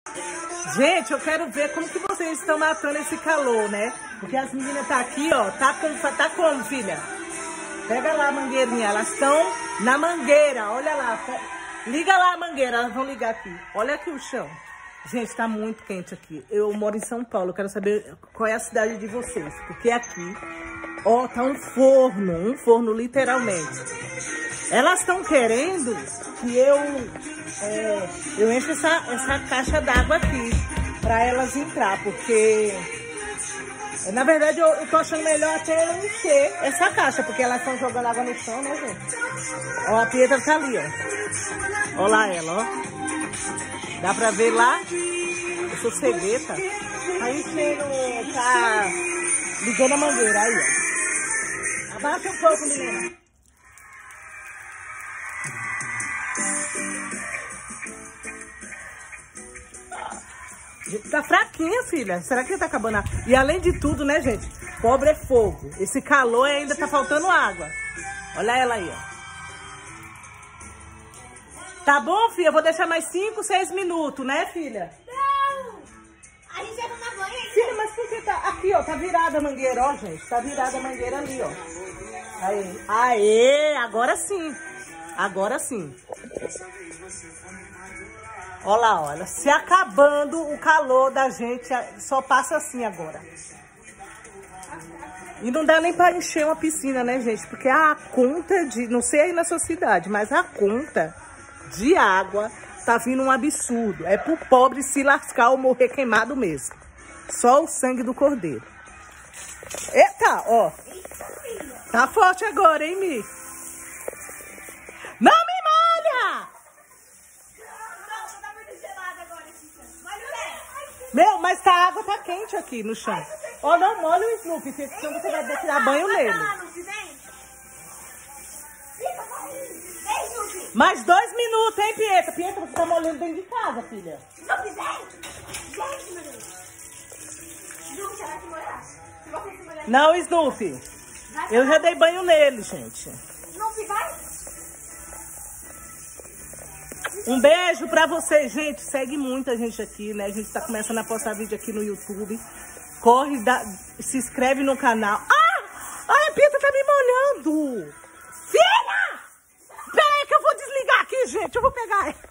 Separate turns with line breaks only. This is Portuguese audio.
Gente, eu quero ver como que vocês estão matando esse calor, né? Porque as meninas tá aqui, ó. Tá como, filha? Pega lá a mangueirinha. Elas estão na mangueira. Olha lá. Liga lá a mangueira. Elas vão ligar aqui. Olha aqui o chão. Gente, tá muito quente aqui. Eu moro em São Paulo. Eu quero saber qual é a cidade de vocês. Porque aqui, ó, tá um forno literalmente. Elas estão querendo que eu enche essa caixa d'água aqui pra elas entrar, porque na verdade eu tô achando melhor até eu encher essa caixa, porque elas estão jogando água no chão, né, gente? Ó, a Pietra tá ali, ó. Ó lá ela, ó. Dá pra ver lá? Eu sou cegueta. Tá enchendo, tá ligando a mangueira aí, ó. Abaixa um pouco, menina. Tá fraquinha, filha. Será que tá acabando? E além de tudo, né, gente? Pobre é fogo. Esse calor ainda tá faltando água. Olha ela aí, ó. Tá bom, filha? Eu vou deixar mais 5, 6 minutos, né, filha?
Não! A gente já tá na banha ainda.
Filha, mas por que tá... Aqui, ó. Tá virada a mangueira, ó, gente. Tá virada a mangueira ali, ó. Aí. Aê! Agora sim. Agora sim. Olha lá, olha, se acabando o calor da gente, só passa assim agora. E não dá nem para encher uma piscina, né, gente? Porque a conta de, não sei aí na sua cidade, mas a conta de água tá vindo um absurdo. É pro pobre se lascar ou morrer queimado mesmo. Só o sangue do cordeiro. Eita, ó. Tá forte agora, hein, Mi? Não me molha! Meu, mas a água tá quente aqui no chão. Ó, não molha o Snoopy, senão você vai tirar banho nele. Mais 2 minutos, hein, Pietra? Pietra, você tá molhando dentro de casa, filha.
Snoopy, vem! Gente, meu Deus. Snoopy, já vai se molhar.
Não, Snoopy. Eu já dei banho nele, gente.
Snoopy, vai!
Um beijo pra vocês, gente. Segue muita gente aqui, né? A gente tá começando a postar vídeo aqui no YouTube. Corre, se inscreve no canal. Ah! Ai, a Pietra tá me molhando. Filha! Peraí que eu vou desligar aqui, gente. Eu vou pegar ela.